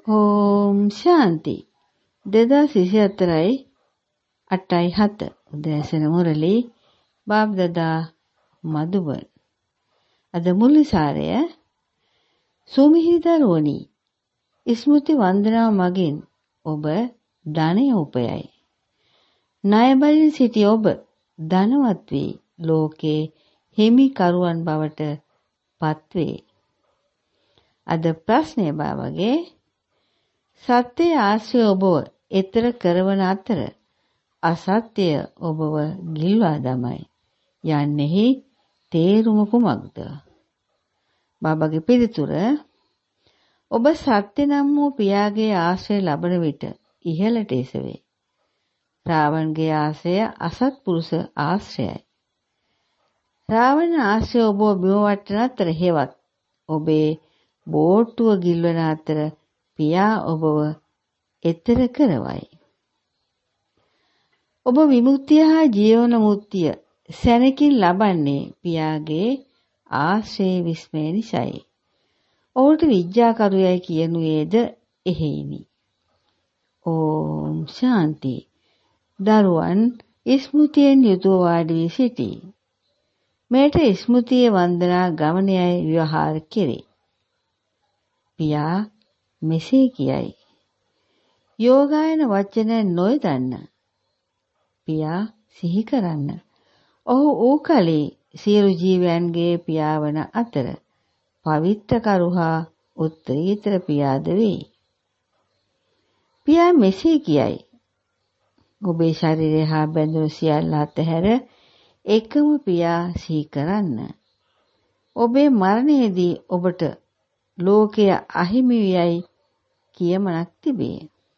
ඕම් ශාන්ති 2024යි 8යි 7 උදෑසන මුරලි බාබ්දදා මදුබන් අද මුල්ලිසාරය සුමිහිදරුවනි ස්මෘති වන්දනාව මගින් ඔබ ධනය උපයයි ණය බලින් සිටි ඔබ ධනවත් වී ලෝකේ හිමිකරුවන් බවට පත්වේ අද ප්‍රශ්නය බවගේ සත්‍ය ආශ්‍රය ඔබව එතර කරවන අතර අසත්‍ය ඔබව ගිල්වා දමයි යන්නේහි තේරුම කුමක්ද? බබගේ පිළිතුර ඔබ සත්‍ය නම් වූ පියාගේ ආශ්‍රය ලබන විට ඉහළට එසවේ. රාවණගේ ආශ්‍රය අසත්පුරුෂ ආශ්‍රයයි. රාවණ ආශ්‍රය ඔබ බිම වටන අතර හේවත් ඔබේ බෝට්ටුව ගිල්වන අතර පියා ඔබව එතර කරවයි. ඔබ විමුක්තිය හා ජීවන මුක්තිය සැනකින් ලබන්නේ පියාගේ ආශ්‍රය විස්මය නිසායි. ඔහුට විද්‍යාකරුයයි කියනුයේද එහෙයිනි. ඕම් ශාන්ති. දරුවන් ස්මෘතියෙන් යුතුව වාඩි වී සිටී. මෙයට ස්මෘතියේ වන්දනා ගමනයයි ව්‍යවහාර කෙරේ. පියා මෙසේ කියයි. යෝගායන වචන නොයදන්න. පියා සිහි කරන්න. ඔහු ඌ කලේ සියලු ජීවයන්ගේ පියාවන අතර පවිත්‍ර කරුහා උත්තරීතර පියාද වේ. පියා මෙසේ කියයි. ඔබේ ශරීරය හා බැඳුණු සියල්ල අතහැර එකම පියා සිහි කරන්න. ඔබේ මරණයේදී ඔබට ලෝකය අහිමි වියයි කියමනක් තිබේ.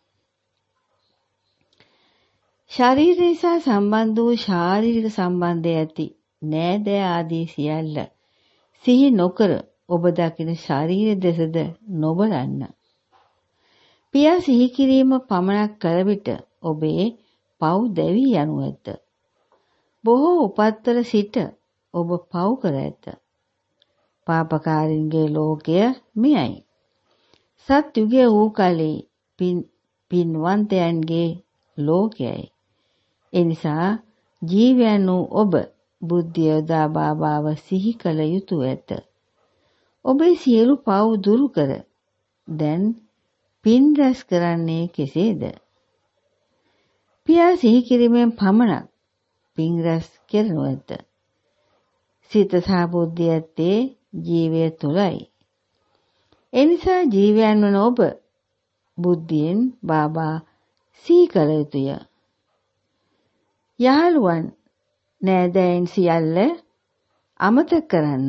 ශරීරය සහ සම්බන්ධ වූ ශාරීරික සම්බන්ධය ඇති නෑදෑ ආදී සියල්ල සිහි නොකර ඔබ දකින ශරීර දෙසද නොබලන්න. පියා සිහි කිරීම පමණක් කළ විට ඔබේ පව් දැවී යනු ඇත. බොහෝ උපත්වල සිට ඔබ පව් කර ඇත. පාපකාරීන්ගේ ලෝකය මෙයයි. සත් යුගය වූ කලේ පින්වන්තයන්ගේ ලෝකයයි. එනිසා ජීවයන් වූ ඔබ බුද්ධිය යොදා බාබාව සිහි කළ යුතුය ඇත. ඔබේ සියලු පව් දුරු කර දැන් පින් රැස් කරන්නේ කෙසේද? පියා සිහි කිරීමෙන් පමණක් පින් රැස් කරනු ඇත. සිත සහ බුද්ධිය ඇත්තේ ජීවය තුළයි. එනිසා ජීවයන් වන ඔබ බුද්ධියෙන් බාබා සිහි කළ යුතුය. යහළුවන් නෑදෑයන් සියල්ල අමතක කරන්න.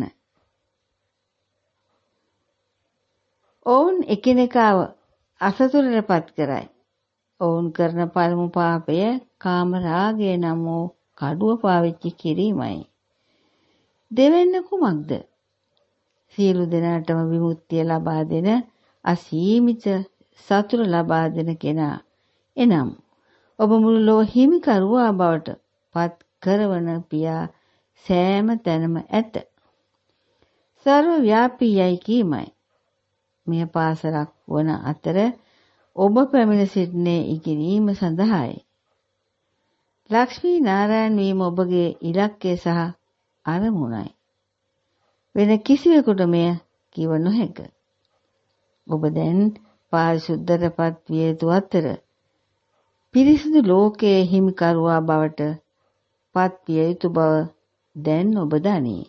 ඔවුන් එකිනෙකාව අසතුටටපත් කරයි. ඔවුන් කරන පළමු පාපය කාම රාගය නම් වූ කඩුව පාවිච්චි කිරීමයි. දෙවෙන්න කුමක්ද? සියලු දෙනාටම විමුක්තිය ලබා දෙන අසීමිත සතුට ලබා දෙන කෙනා. එනම් ඔබ මුළු ලොව හිමිකරුවා බවට පත් කරවන පියා සෑම තැනම ඇත. සර්ව ව්‍යාපීයයි කීමයි. මෙය පාසලක් වන අතර ඔබ පැමිණ සිටින්නේ ඉගෙනීම සඳහායි. ලක්ෂ්මී නාරායණ වීම ඔබගේ ඉලක්කය සහ අරමුණයි. වෙන කිසිවෙකුට මෙය කිව නොහැක. ඔබ දැන් පාරිශුද්ධටපත් විය යුතු අතර පිරිසිදු ලෝකයේ හිමිකරුවා බවට පත් විය යුතු බව දැන් ඔබ දනී.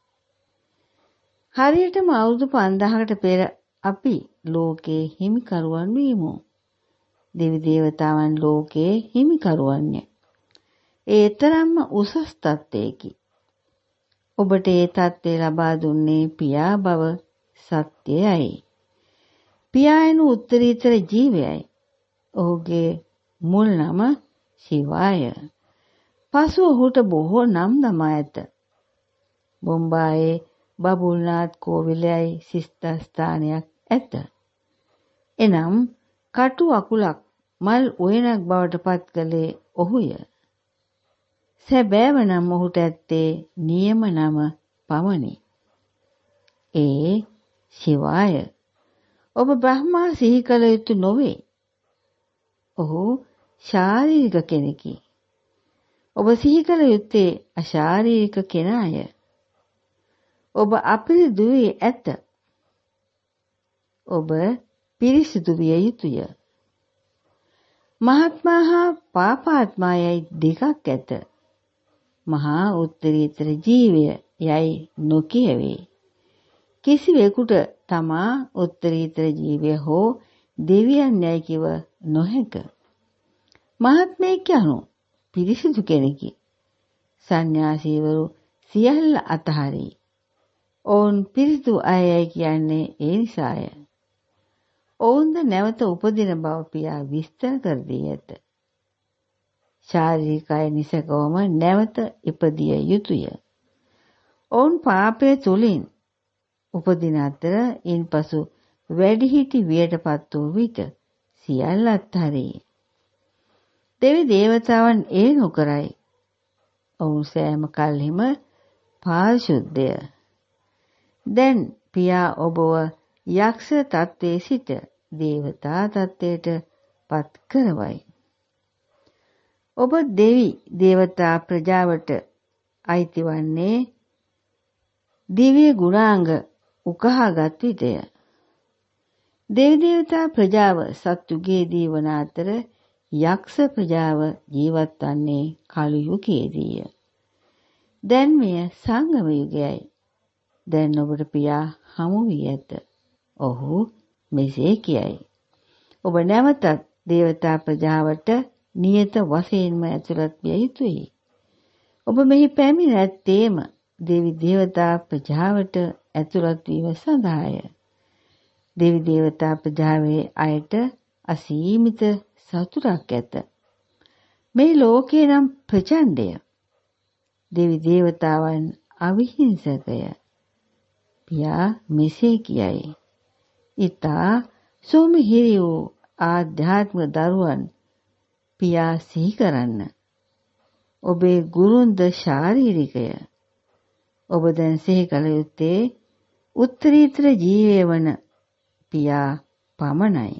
හරියටම අවුරුදු 5000කට පෙර අපි ලෝකයේ හිමිකරුවන් වීමු. දෙවි දේවතාවන් ලෝකයේ හිමිකරුවන්ය. ඒ තරම්ම උසස් තත්ත්වයකි. ඔබට ඒ තත්ත්වය ලබා දුන්නේ පියා බව සත්‍යයයි. පියායනු උත්තරීතර ජීවයයි. ඔහුගේ මුල් නම ශිවාය. පසු ඔහුට බොහෝ නම් දමා ඇත. බොම්බායේ බබුල්නාත් කෝවිලයයි ශිෂ්ටස්ථානයක් ඇත. එනම් කටු අකුලක් මල් උයනක් බවට පත් කළේ ඔහුය. සැබෑව නම් ඔහුට ඇත්තේ නියම නම පමණි. ඒ ශිවාය. ඔබ බ්‍රහ්මා සිහි කළ යුතු නොවේ. ඔහු ශාරීරික කෙනෙකි. ඔබ සිහි කළ යුත්තේ අශාරීරික කෙනාය. ඔබ අපිරිසුදු වී ඇත. ඔබ පිරිසිදු විය යුතුය. මහත්මා හා පාපාත්මා යයි දෙකක් ඇත. මහා උත්තරීතර ජීවය යයි නොකියවේ. කිසිවෙකුට තමා උත්තරීතර ජීවය හෝ දෙවියන් යයි කිව නොහැක. මහත්මයෙක් යනු පිරිසිදු කෙනෙකි. සන්‍යාසීවරු සියල්ල අතහරී. ඔවුන් පිරිසිදු අයයි කියන්නේ ඒ නිසාය. ඔවුන්ද නැවත උපදින බව පියා විස්තර කර දී ඇත. ශාරීරිකය නිසකවම නැවත ඉපදිය යුතුය. ඔවුන් පාපය තුලින් උපදින අතර ඉන්පසු වැඩිහිටි වියටපත් වූ විට සියල්ල අත්හරී. දෙවි දේවතාවන් ඒ නොකරයි. ඔවුන් සෑම කල්හිම පාරිශුද්ධය. දැන් පියා ඔබව යක්ෂ තත්ත්වයේ සිට දේවතා තත්ත්වයට පත් කරවයි. ඔබ දෙවි දේවතා ප්‍රජාවට අයිති වන්නේ දිව්‍ය ගුණාංග උකහාගත් විටය. දෙවි දේවතා ප්‍රජාව සත්‍යුගයේදී වන අතර යක්ෂ ප්‍රජාව ජීවත් වන්නේ කලු යුගයේදීය. දැන් මෙය සංගම යුගයයි. දැන් ඔබට පියා හමු වී ඇත. ඔහු මෙසේ කියයි. ඔබ නැවතත් දේවතා ප්‍රජාවට නියත වශයෙන්ම ඇතුළත් විය යුතුයි. ඔබ මෙහි පැමිණ ඇත්තේම දෙවි දේවතා ප්‍රජාවට ඇතුළත් වීම සඳහාය. දෙවි දේවතා ප්‍රජාවේ අයට අසීමිත සතුටක් ඇත. මේ ලෝකේ නම් ප්‍රචණ්ඩය. දෙවි දේවතාවන් අවිහිංසකය. පියා මෙසේ කියයි. ඊතා සෝමහිරි වූ ආධ්‍යාත්මික දරුවන් පියා සිහි කරන්න. ඔබේ ගුරුන්ද ශාරීරිකය. ඔබ දැන් සිහි කළ යුත්තේ උත්තරීතර ජීවය වන පියා පමණයි.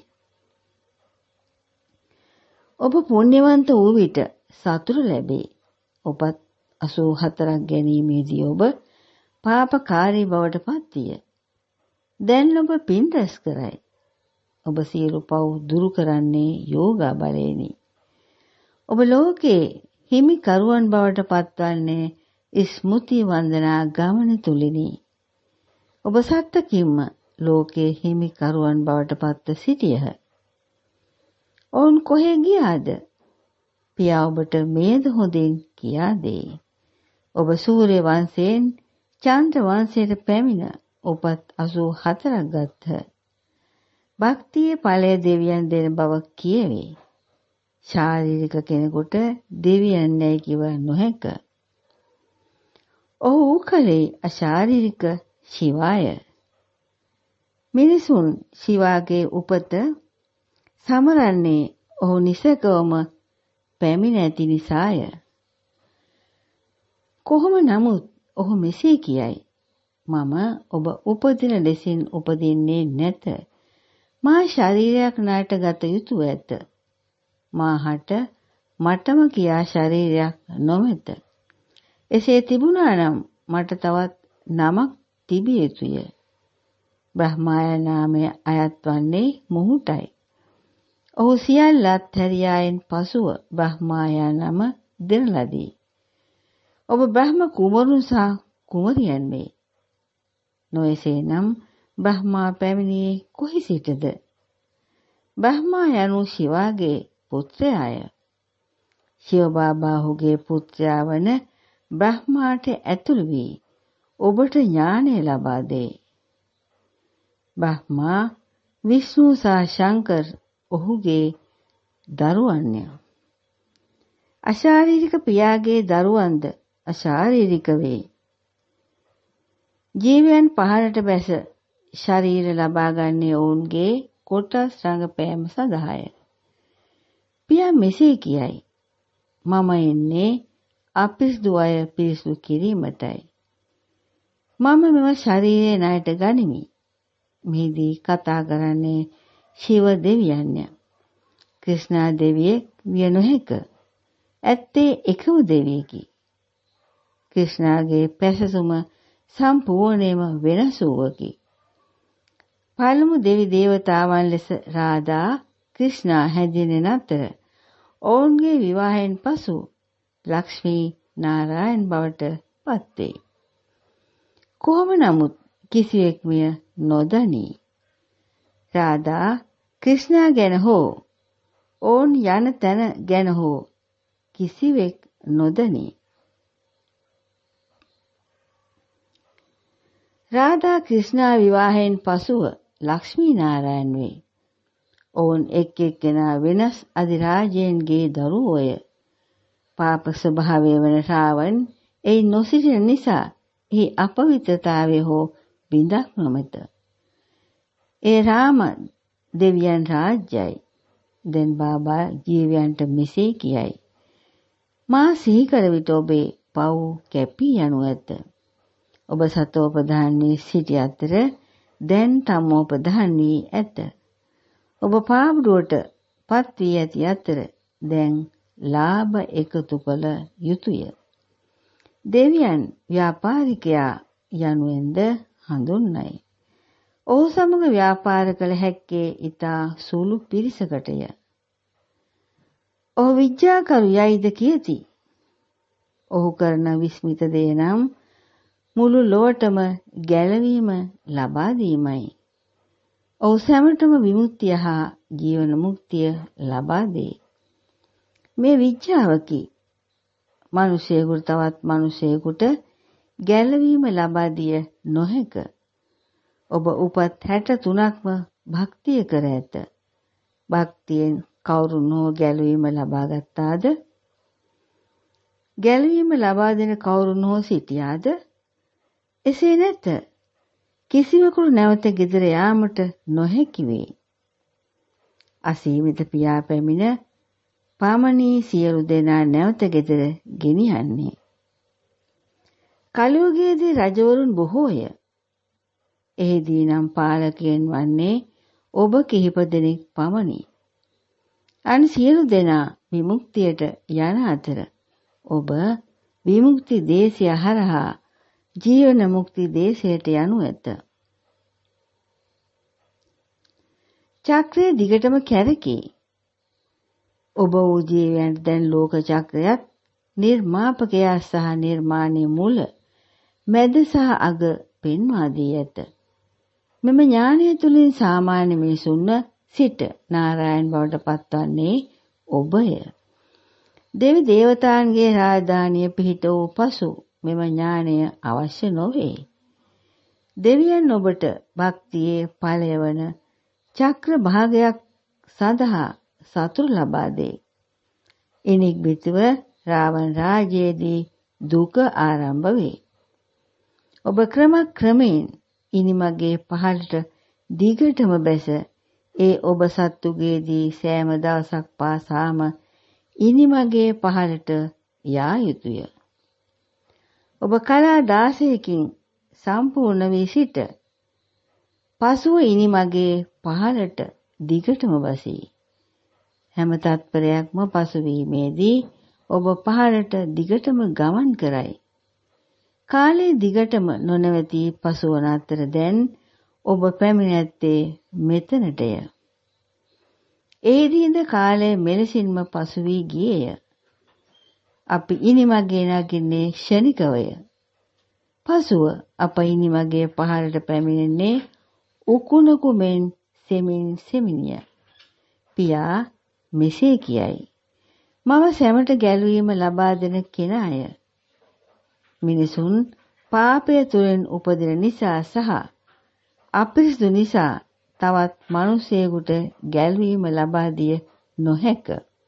ඔබ පුණ්‍යවන්ත වූ විට සතුට ලැබේ. ඔබත් 84ක් ගැනීමේදී ඔබ පාපකාරී බවට පත්විය. දැන් ඔබ පින් රැස් කරයි. ඔබ සියලු පව් දුරු කරන්නේ යෝගා බලයෙනි. ඔබ ලෝකේ හිමි කරුවන් බවට පත්වන්නේ ස්මෘති වන්දනා ගමන තුලිනි. ඔබ සත්තකින්ම ලෝකේ හිමි කරුවන් බවට පත්ව සිටියහ. ඔවුන් කොහෙ ගියාද? පියා ඔබට මේද හොඳින් කියා දෙයි. ඔබ සූර්ය වංශයෙන් චන්ද්‍ර වංශයට පැමිණ උපත් 84ක් ගත්හ. භක්තියේ ඵලය දෙවියන් දෙන බව කියවේ. ශාරීරික කෙනෙකුට දෙවියන් යයි කිව නොහැක. ඔහු කලේ අශාරීරික ශිවාය. මිනිසුන් ශිවාගේ උපත සමරන්නේ ඔහු නිසකවම පැමිණ ඇති නිසාය. කොහොම නමුත් ඔහු මෙසේ කියයි. මම ඔබ උපදින ලෙසින් උපදින්නේ නැත. මා ශරීරයක් ණයට ගත යුතුය ඇත. මාහට මටම කියා ශරීරයක් නොමැත. එසේ තිබුණා නම් මට තවත් නමක් තිබිය යුතුය. බ්‍රහ්මාය නාමය අයත් වන්නේ මොහුටයි. ඔහු සියල්ල අත්හැරියායින් පසුව බ්‍රහ්මාය නම දෙන ලදී. ඔබ බ්‍රහ්ම කුමරුන් සහ කුමරියන් වේ. නොයසේනම් බ්‍රහ්මා පැමිණියේ කොහි සිටද? බ්‍රහ්මා යනු ශිවාගේ පුත්‍රයාය. ශිව බාබා ඔහුගේ පුත්‍රයා වන බ්‍රහ්මාට ඇතුළු වී ඔබට ඥානය ලබා දෙයි. බ්‍රහ්මා විෂ්ණු සහ ශංකර් ඔහුගේ දරුවන්ය. අශාරීරික පියාගේ දරුවන්ද අශාරීරික වේ. ජීවයන් පහළට බැස ශරීර ලබා ගන්නේ ඔවුන්ගේ කොටස් රඟපෑම සඳහාය. පියා මෙසේ කියයි. මම එන්නේ අපිරිසුදු අය පිරිසුදු කිරීමටයි. මම මෙම ශරීරය ණයට ගනිමි. මෙහිදී කතා කරන්නේ ශිව දෙවියන්ය. ක්‍රිෂ්ණා දෙවියෙක් විය නොහැක. ඇත්තේ එකම දෙවියෙකි. ක්‍රිෂ්ණාගේ පැසසුම සම්පූර්ණයෙන්ම වෙනස් වූවකි. පළමු දෙවි දේවතාවන් ලෙස රාධා ක්‍රිෂ්ණා හැඳින්වෙන අතර ඔවුන්ගේ විවාහයෙන් පසු ලක්ෂ්මී නාරායන් බවට පත්වේ. කොහොම නමුත් කිසිවෙක් මෙය නොදනී. රාධා ක්‍රිෂ්ණා ගැන හෝ ඔවුන් යන තැන ගැන හෝ කිසිවෙක් නොදනී. රාධා ක්‍රිෂ්ණා විවාහයෙන් පසුව ලක්ෂ්මී නාරායන් වේ. ඔවුන් එක් එක්කෙනා වෙනස් අධිරාජයන්ගේ දරුවෝය. පාප ස්වභාවය වන රාවණ එයි නොසිටින නිසා එහි අපවිත්‍රතාවය හෝ බිඳක් නොමැත. ඒ රාම දෙවියන් රාජ්‍යයි. දැන් බාබා ජීවයන්ට මෙසේ කියයි. මා සිහි කර විට ඔබේ පව් කැපී යනු ඇත. ඔබ සතෝපදාන වී සිටි අතර දැන් තමෝපදාන වී ඇත. ඔබ පාවඩුවට පත් වී ඇති අතර දැන් ලාභ එකතු කළ යුතුය. දෙවියන් ව්‍යාපාරිකයා යනුවෙන්ද හඳුන්වයි. ඔහු සමග ව්‍යාපාර කළ හැක්කේ ඊතා සුළු පිරිසකටය. ඔහු විද්‍යාකරු යයිද කියති. ඔහු කරන විස්මිත දේ නම් මුළු ලොවටම ගැලවීම ලබා දීමයි. ඔහු සැමටම විමුක්තිය හා ජීවන මුක්තිය ලබා දේ. මේ විද්‍යාවකි. මිනිසෙකුට තවත් මිනිසෙකුට ගැලවීම ලබා දිය නොහැක. ඔබ උපත් 63ක්ම භක්තිය කර ඇත. භක්තියෙන් කවුරුන් හෝ ගැලවීම ලබා ගත්තාද? ගැලවීම ලබා දෙන කවුරුන් හෝ සිටියාද? එසේ නැත. කිසිවෙකුට නැවත ගෙදර යාමට නොහැකි වේ. අසීමිත පියා පැමිණ පාමණී සියලු දෙනා නැවත ගෙදර ගෙනියන්නේ. කලියුගයේදී රජවරුන් බොහෝය. එෙහිදී නම් පාලකයන් වන්නේ ඔබ කිහිප දෙනෙක් පමණි. අන් සියලු දෙනා විමුක්තියට යන අතර ඔබ විමුක්ති දේශය හරහා ජීවන මුක්ති දේශයට යනු ඇත. චක්‍රය දිගටම කැරකේ. ඔබ වූ ජීවයන්ට දැන් ලෝක චක්‍රයත් නිර්මාපකයා සහ නිර්මාණයේ මුල මැද සහ අග පෙන්වා දී ඇත. මෙම ඥානය තුළින් සාමාන්‍ය මිනිසුන්ව සිට නාරායන් බවට පත්වන්නේ ඔබය. දෙවි දේවතාන්ගේ රාජධානිය පිහිට වූ පසු මෙම ඥානය අවශ්‍ය නොවේ. දෙවියන් ඔබට භක්තියේ ඵලය වන චක්‍ර භාගයක් සඳහා සතුරු ලබා දේ. ඉනිග්බිතිව රාවණ රාජ්‍යයේදී දුක ආරම්භ වේ. ඔබ ක්‍රමයෙන් ඉනිමගේ පහළට දිගටම බැස ඒ ඔබ සත්තුගේදී සෑම දවසක් පාසාම ඉනිමගේ පහළට යා යුතුය. ඔබ කලා 16කින් සම්පූර්ණ වී සිට පසුව ඉනිමගේ පහළට දිගටම බසී. හැම තත්පරයක්ම පසුවීමේදී ඔබ පහළට දිගටම ගමන් කරයි. කාලයේ දිගටම නොනවති පසුවන අතර දැන් ඔබ පැමිණ ඇත්තේ මෙතනටය. ඒදීද කාලය මෙලෙසින්ම පසු වී ගියේය. අපි ඉනිමගේ නගින්නේ ක්ෂණිකවය. පසුව අප ඉනිමගේ පහළට පැමිණෙන්නේ උකුණකු මෙන් සෙමිනිය. පියා මෙසේ කියයි. මම සැමට ගැලවීම ලබා දෙන කෙනාය. මිනිසුන් පාපය තුළින් උපදින නිසා සහ අපිරිසුදු නිසා තවත් මිනිසෙකුට ගැලවීම ලබා දිය නොහැක.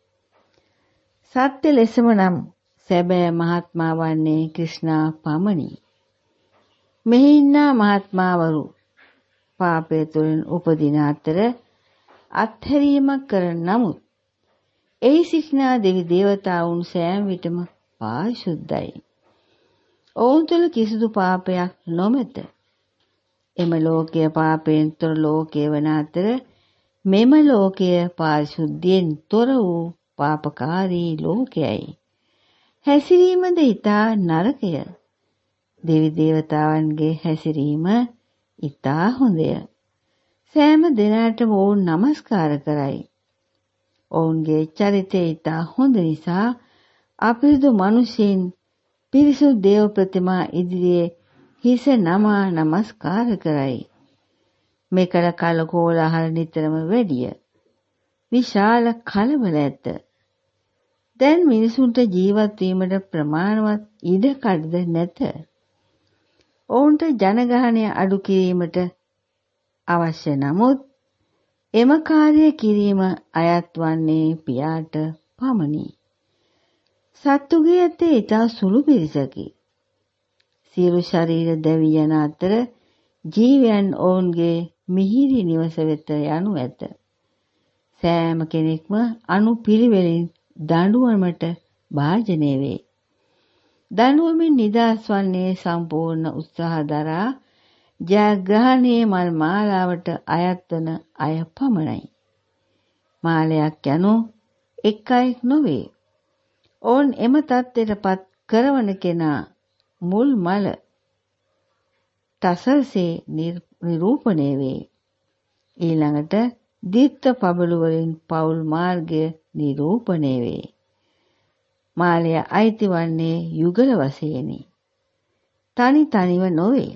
සත්‍ය ලෙසම නම් සැබෑ මහත්මා වන්නේ ක්‍රිෂ්ණා පමණි. මෙහි ඉන්නා මහත්මාවරු පාපය තුළින් උපදින අතර අත්හැරීමක් කරන නමුත් එහි සිටිනා දෙවි දේවතාවුන් සෑම විටම පාරිශුද්ධයි. ඔවුන් තුළ කිසිදු පාපයක් නොමැත. එම ලෝකය පාපයෙන් තොර ලෝකය වන අතර මෙම ලෝකය පාරිශුද්ධියෙන් තොර වූ පාපකාරී ලෝකයයි. හැසිරීමද ඊතා නරකය. දෙවි දේවතාවන්ගේ හැසිරීම ඊතා හොඳය. සෑම දිනකටම ඔවුන් নমස්කාර කරයි. ඔවුන්ගේ චරිතය ඊතා හොඳ නිසා අපිරිසුදු මිනිසෙන් පිරිසුදු දේව ප්‍රතිමා ඉදිරියේ හිස නමා নমස්කාර කරයි. මේකල කලකෝලාහල නිතරම වැඩිය. විශාල කලබල ඇත. දැන් මිනිසුන්ට ජීවත් වීමට ප්‍රමාණවත් ඉඩ කඩද නැත. ඔවුන්ට ජනගහනය අඩු කිරීමට අවශ්‍ය නමුත් එම කාර්ය කිරීම අයත් වන්නේ පියාට පමණි. සත්තුගේ ඇත්තේ ඊටා සුළු පිරිසකි. සියලු ශරීර දැවි යන අතර ජීවයන් ඔවුන්ගේ මිහිරි නිවස වෙත යනු ඇත. සෑම කෙනෙක්ම අනුපිළිවෙලින් දඬුවමට භාජනය වේ. දඬුවමින් නිදහස් වන්නේ සම්පූර්ණ උත්සාහ දරා ජයග්‍රහණයේ මල් මාලාවට අයත් වන අය පමණයි. මාලයක් යනු එක් අයෙක් නොවේ. ඔවුන් එම තත්ත්වයට පත් කරවන කෙනා මුල් මල තසල්සේ නිරූපණය වේ. ඊළඟට දීප්ත පබළු වලින් පෞල් මාර්ගය නිරූපණය වේ. මාලය අයිති වන්නේ යුගල වශයෙනි. තනි තනිව නොවේ.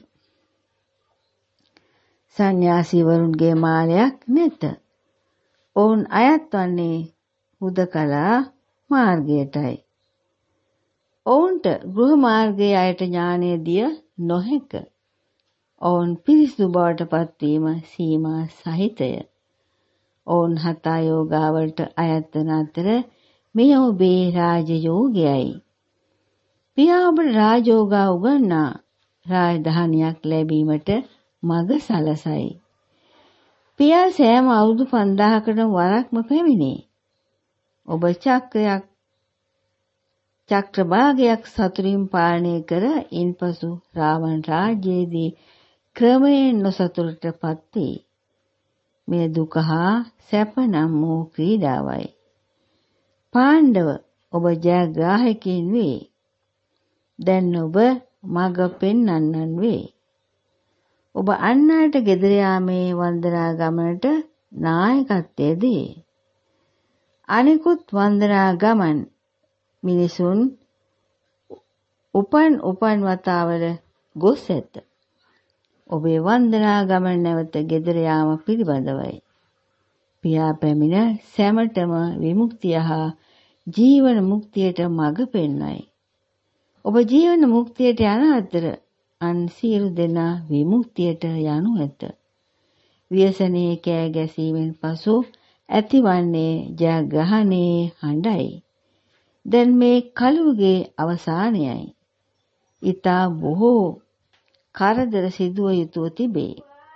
සන්‍යාසීවරුන්ගේ මාලයක් නැත. ඔවුන් අයත් වන්නේ හුදකලා මාර්ගයටයි. ඔවුන්ට ගෘහ මාර්ගයේ අයට ඥානය දිය නොහැක. ඔවුන් පිරිසිදු බවට පත්වීම සීමා සහිතය. ඔවුන් හතා යෝගාවලට අයත් වන අතර මෙය ඔබේ රාජයෝගයයි. පියා ඔබට රාජෝගා උගන්නා රාජධානියක් ලැබීමට මඟ සලසයි. පියා සෑම අවුරුදු 5000කට වරක්ම පැමිණේ. ඔබ චක්‍රභාගයක් සතුරින් පාලනය කර ඉන්පසු රාවණ රාජ්‍යයේදී ක්‍රමයෙන් නොසතුටටපත් වේ. මේ දුක හා සැප නම් වූ ක්‍රීඩාවයි. පාණ්ඩව ඔබ ජයග්‍රාහකයින් වේ. දැන් ඔබ මඟ පෙන්වන්නන් වේ. ඔබ අන්නාට ගෙදර යාමේ වන්දනා ගමනට නායකත්වය දී. අනිකුත් වන්දනා ගමන් මිනිසුන් උපන් වතාවල ගොස් ඇත. ඔබේ වන්දනා ගමන නැවත ගෙදර යාම පිළිබඳවයි. පියා පැමිණ සැමටම විමුක්තිය හා ජීවන මුක්තියට මඟ පෙන්වයි. ඔබ ජීවන මුක්තියට යන අතර අන් සියලු දෙනා විමුක්තියට යනු ඇත. ව්‍යසනයේ කෑ ගැසීමෙන් පසු ඇතිවන්නේ ජයග්‍රහණයේ හඬයි. දැන් මේ කලුගේ අවසානයයි. ඊතා බොහෝ කරදර සිදුව යුතුව තිබේ.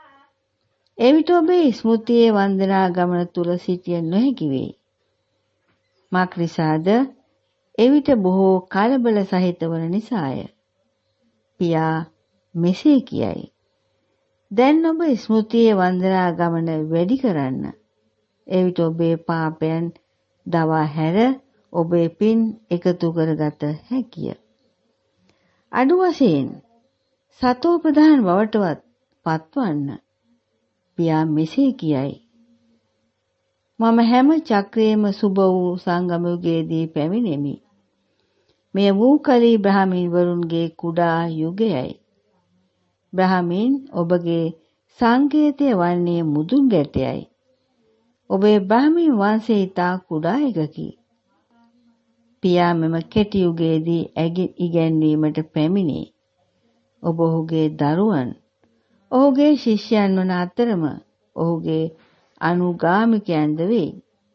එවිට ඔබේ ස්මෘතියේ වන්දනා ගමන තුල සිටිය නොහැකි වේ. මක්නිසාද එවිට බොහෝ කලබල සහිත වන නිසාය. පියා මෙසේ කියයි. දැන් ඔබ ස්මෘතියේ වන්දනා ගමන වැඩි කරන්න. එවිට ඔබේ පාපයන් දවා හැර ඔබේ පින් එකතු කරගත හැකිය. අඩු වශයෙන් සතෝ ප්‍රධාන බවටවත් පත්වන්න. පියා මෙසේ කියයි. මම හැම චක්‍රයේම සුබ වූ සංගම යුගයේදී පැමිණෙමි. මෙය වූකලී බ්‍රාහ්මීන් වරුන්ගේ කුඩා යුගයයි. බ්‍රාහ්මීන් ඔබගේ සංකේතය වන්නේ මුදුන් ගැටයයි. ඔබේ බ්‍රාහ්මීන් වංශය ඉතා කුඩා එකකි. පියා මෙම කෙටි යුගයේදී ඉගැන්වීමට පැමිණේ. ඔබ ඔහුගේ දරුවන්, ඔහුගේ ශිෂ්‍යයන් වන අතරම ඔහුගේ අනුගාමිකයන්ද වේ.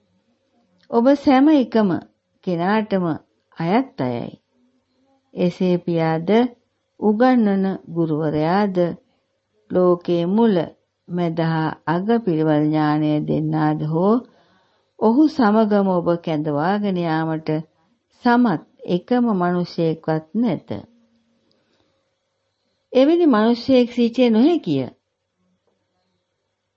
ඔබ සෑම එකම කෙනාටම අයත් අයයි. එසේ පියාද උගන්වන ගුරුවරයාද ලෝකයේ මුල මැද හා අග පිළිවෙල ඥානය දෙන්නාද හෝ ඔහු සමගම ඔබ කැඳවාගෙන යාමට සමත් එකම මිනිසෙක්වත් නැත. එවැනි මිනිසෙක් සිටිය නොහැකිය.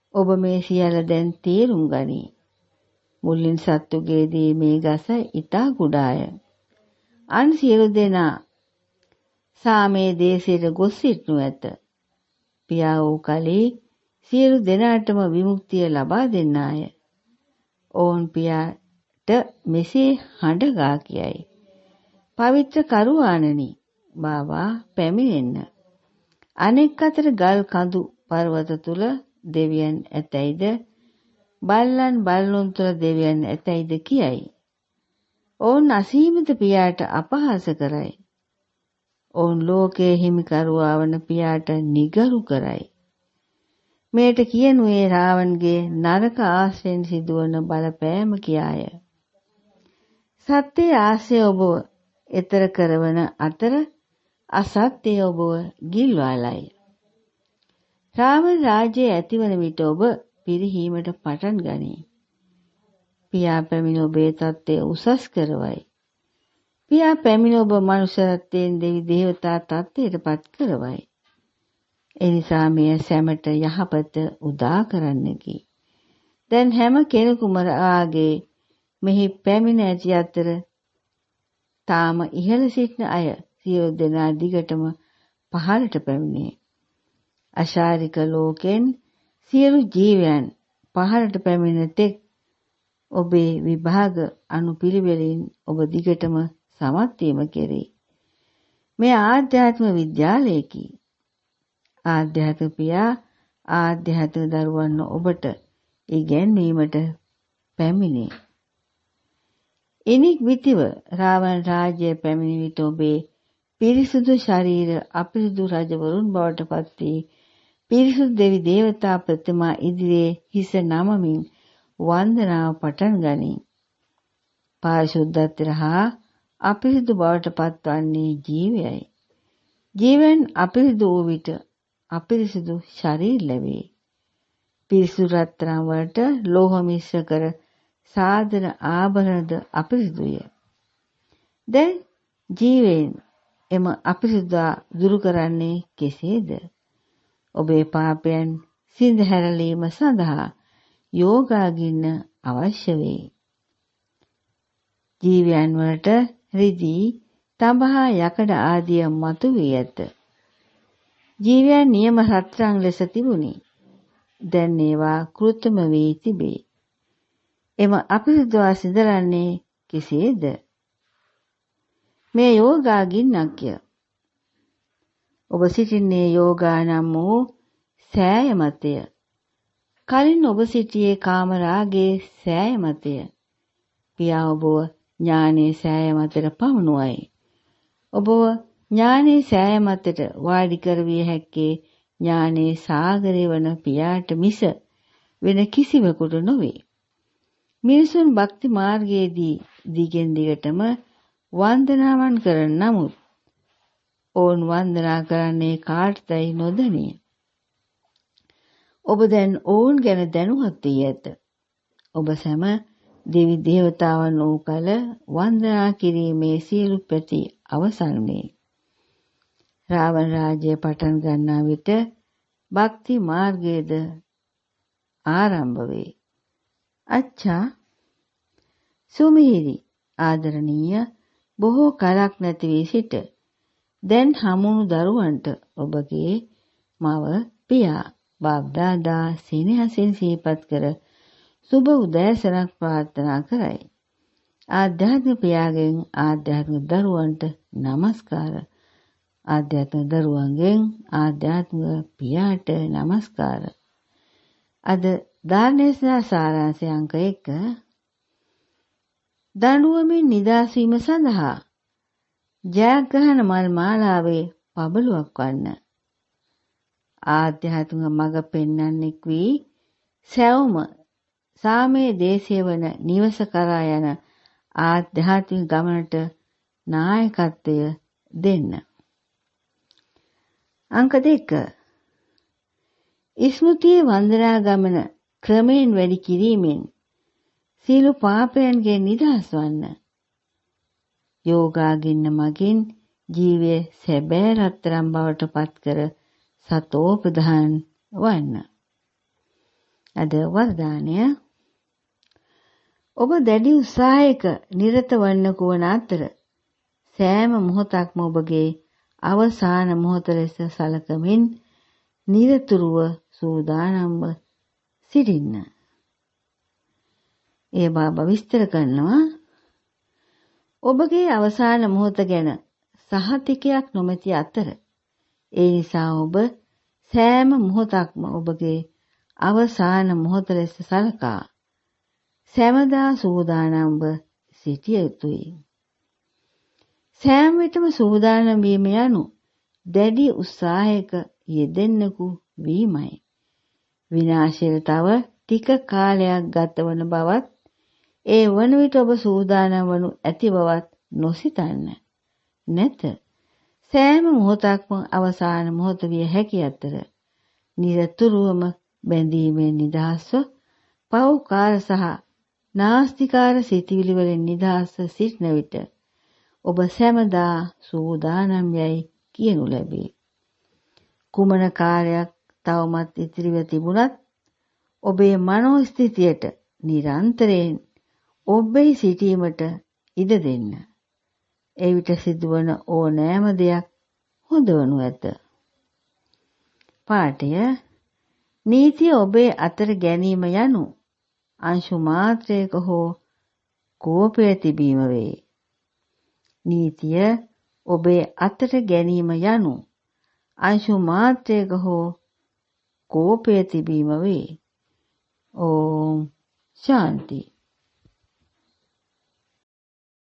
ඔබ මේ සියල්ල දැන් තේරුම් ගනී. මුලින් සත්තුගේදී මේ ගස ඊතා කුඩාය. අන් සියලු දෙනා සාමේ දේශයට ගොස් සිටනු ඇත. පියා වූ කලී සියලු දෙනාටම විමුක්තිය ලබා දෙන්නාය. ඔවුන් පියාට මෙසේ හඬගා කියයි. පවිත්‍ර කරුවාණනි, බාවා පැමිණෙන්න. අනෙක් අතට ගල් කඳු පර්වත තුල දෙවියන් ඇතැයිද, බල්ලන් බල්ලොන් තුල දෙවියන් ඇතැයිද කියයි. ඔවුන් අසීමිත පියාට අපහාස කරයි. ඔවුන් ලෝකයේ හිමිකරුවා වන පියාට නිගරු කරයි. මේට කියනුවේ රාවණගේ නරක ආශ්‍රයෙන් සිදුවන බලපෑම කියාය. සත්‍යයේ ආශ්‍රය ඔබව එතර කරවන අතර අසත්‍යය ඔබව ගිල්වාලයි. රාවණ රාජ්‍යයේ ඇතිවන විට ඔබ පිරිහීමට පටන් ගනී. පියා පැමිණ ඔබේ තත්ත්වය උසස් කරවයි. පියා පැමිණ ඔබ මනුෂ්‍යත්වයෙන් දෙවි දේවතා තත්ත්වයට පත් කරවයි. එනිසා මෙය සැමට යහපත උදා කරන්නකි. දැන් හැම කෙනෙකුම ආගේ මෙහි පැමිණ ඇති අතර තාම ඉහළ සිටින අය සියලු දෙනා දිගටම පහළට පැමිණේ. අශාරික ලෝකෙන් සියලු ජීවයන් පහළට පැමිණෙන තෙක් ඔබේ විභාග අනුපිළිවෙලින් ඔබ දිගටම සමත් වීම කෙරේ. මේ ආධ්‍යාත්ම විද්‍යාලයකි. ආධ්‍යාත්ම පියා ආධ්‍යාත්ම දරුවන් ඔබට ඉගැන්වීමට පැමිණේ. එනික් විතිව රාවණ රාජ්‍ය පැමිණි විට ඔබේ පිරිසුදු ශරීර අපිරිසුදු රජවරුන් බවට පත් වී පිරිසුදු දෙවි දේවතා ප්‍රතිමා ඉදිරියේ හිස නමමින් වන්දනාව පටන් ගනී. පාරිශුද්ධත්වය හා අපිරිසුදු බවට පත්වන්නේ ජීවයයි. ජීවයන් අපිරිසුදු වූ විට අපිරිසුදු ශරීර ලැබේ. පිරිසුදු රත්තරන් වලට ලෝහ මිශ්‍ර කර සාධන ආභරණද අපිරිසුදුය. දැන් ජීවයෙන් එම අපිරිසුදා දුරු කරන්නේ කෙසේද? ඔබේ පාපයන් සිඳහැරලීම සඳහා යෝගාගින්න අවශ්‍ය වේ. ජීවයන් වලට රිදී, තඹහා යකඩ ආදිය මතුවී ඇත. ජීවයන් නියම රත්රන් ලෙස තිබුණි. දැන් ඒවා කෘත්‍රිම වී තිබේ. එම අපිරිසුදුවා සිඳලන්නේ කෙසේද? මේ යෝගාගින්නක්ය. ඔබ සිටින්නේ යෝගා නම් වූ සෑය මතය. කලින් ඔබ සිටියේ කාමරාගේ සෑය මතය. පියා ඔබව ඥානයේ සෑය මතට පමුණුවයි. ඔබව ඥානයේ සෑය මතට වාඩි කරවිය හැක්කේ ඥානයේ සාගරය වන පියාට මිස වෙන කිසිවෙකුට නොවේ. මිනිසුන් භක්ති මාර්ගයේදී දිගින් දිගටම වන්දනාවන් කරන නමුත් ඔවුන් වන්දනා කරන්නේ කාටදයි නොදැනේ. ඔබ දැන් ඔවුන් ගැන දැනුවත් වී ඇත. ඔබ සැම දෙවි දේවතාවන් වූ කල වන්දනා කිරීමේ සියලු පැති අවසන් වේ. රාවණ රාජ්‍ය පටන් ගන්නා විට භක්ති මාර්ගයේද ආරම්භ වේ. අච්චා සුමිහිරි ආදරණීය බොහෝ කලක් නැති වී සිට දැන් හමුණු දරුවන්ට ඔබගේ මව පියා බාප්දාදා සෙනෙහසින් සිහිපත් කර සුබ උදෑසනක් ප්‍රාර්ථනා කරයි. ආධ්‍යාත්මික පියාගෙන් ආධ්‍යාත්මික දරුවන්ට নমස්කාර. ආධ්‍යාත්මික දරුවන්ගෙන් ආධ්‍යාත්මික පියාට নমස්කාර. අද ධර්මදේශනා සාරාංශය අංක 1 දඬුවමින් නිදහස් වීම සඳහා ජයග්‍රහණ මල් මාලාවේ පබළුවක් වන්න. ආධ්‍යාත්මික මඟ පෙන්වන්නෙක් වී සැවොම සාමයේ දේශය වන නිවස කරා යන ආධ්‍යාත්මික ගමනට නායකත්වය දෙන්න. අංක 2 ස්මෘතියේ වන්දනා ගමන ක්‍රමයෙන් වැඩි කිරීමෙන් සියලු පාපයන්ගෙන් නිදහස් වන්න. යෝගාගින්න මගින් ජීවයේ සැබෑ රත්තරන් බවට පත් කර සතෝ ප්‍රධාන වන්න. අද වර්ධානය ඔබ දැඩි උත්සාහයක නිරත වන්නකු වන අතර සෑම මොහොතක්ම ඔබගේ අවසාන මොහොත ලෙස සලකමින් නිරතුරුව සූදානම්ව සිටින්න. ඒ බව විස්තර කරනවා. ඔබගේ අවසාන මොහොත ගැන සහතිකයක් නොමැති අතර ඒ නිසා ඔබ සෑම මොහොතක්ම ඔබගේ අවසාන මොහොත ලෙස සලකා සෑමදා සූදානම්ව සිටිය යුතුයි. සෑම විටම සූදානම් වීම යනු දැඩි උත්සාහයක යෙදෙන්නකු වීමයි. විනාශයට තව ටික කාලයක් ගතවන බවත් ඒ වන විට ඔබ සූදානම් වනු ඇති බවත් නොසිතන්න. නැත. සෑම මොහොතක්ම අවසාන මොහොත විය හැකි අතර නිරතුරුවම බැඳීමෙන් නිදහස්ව පෞකාර සහ නාස්තිකාර සිතිවිලි වලින් නිදහස්ව සිටින විට ඔබ සෑමදා සූදානම් යයි කියනු ලැබේ. කුමන කාර්යයක් තවමත් ඉතිරිව තිබුණත් ඔබේ මනෝ ස්ථිතියට නිරන්තරයෙන් ඔබෙහි සිටීමට ඉඩ දෙන්න. එවිට සිදුවන ඕනෑම දෙයක් හොඳවනු ඇත. පාඨය නීතිය ඔබේ අතර ගැනීම යනු අංශු මාත්‍රයක හෝ කෝපය තිබීම වේ. නීතිය ඔබේ අතට ගැනීම යනු අංශු මාත්‍රයක හෝ කෝපය තිබීම වේ. ඕම් ශාන්ති.